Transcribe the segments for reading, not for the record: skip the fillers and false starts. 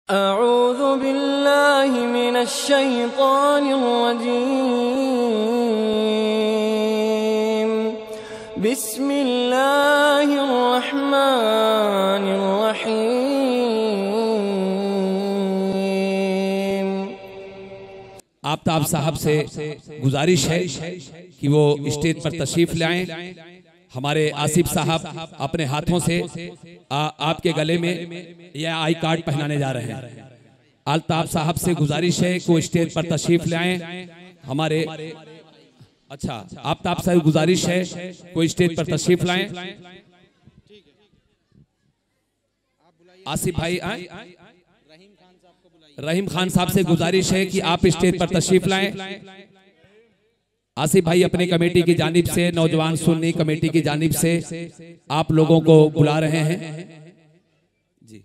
अऊज़ु बिल्लाहि मिनश्शैतानिर्रजीम बिस्मिल्लाहिर्रहमानिर्रहीम। आफ्ताब साहब से गुजारिश है कि वो स्टेज पर तशरीफ लाएं। हमारे आसिफ साहब अपने हाथों से आपके गले में यह आई कार्ड पहनाने जा रहे हैं। आफ्ताब साहब से गुजारिश है कि वो स्टेज पर तशरीफ लाएं। हमारे आफ्ताब साहब गुजारिश है कोई स्टेज पर तशरीफ लाएं। आसिफ भाई आए। रहीम खान साहब से गुजारिश है कि आप स्टेज पर तशरीफ लाएं। आसिफ भाई अपनी कमेटी की जानिब से, नौजवान सुन्नी कमेटी की जानिब से आप लोगों को बुला रहे हैं। जी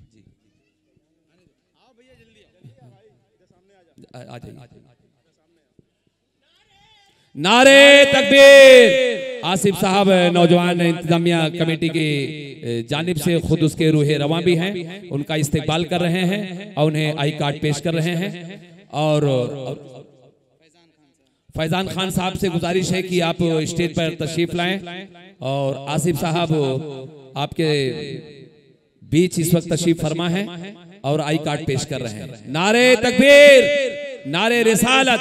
आ जाइए। नारे तकबीर। आसिफ साहब नौजवान इंतजामिया कमेटी की जानिब से खुद उसके रूहे रवां भी हैं, उनका इस्तेकबाल कर रहे हैं और उन्हें आई कार्ड पेश कर रहे हैं। और फैजान खान साहब से गुजारिश है कि आप स्टेज पर तशरीफ लाएं। और आसिफ साहब आपके बीच इस वक्त तशरीफ फरमा है और आई कार्ड पेश कर रहे हैं। नारे तकबीर, नारे रिसालत।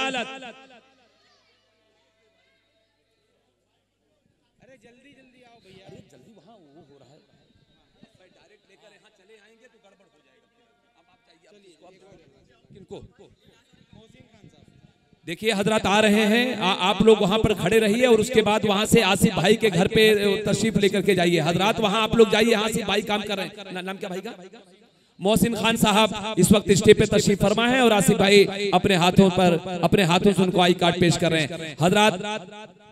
देखिए हजरत आ रहे हैं, आप लोग वहां पर खड़े रहिए और उसके बाद वहां से आसिफ भाई के घर पे तशरीफ लेकर के जाइए। हजरत वहां आप लोग जाइए, आसिफ भाई काम कर रहे हैं। नाम क्या भाई का? मोहसिन खान साहब इस वक्त स्टेज पे तशरीफ फरमा है और आसिफ भाई अपने हाथों से उनको आई कार्ड पेश कर रहे हैं। हजरत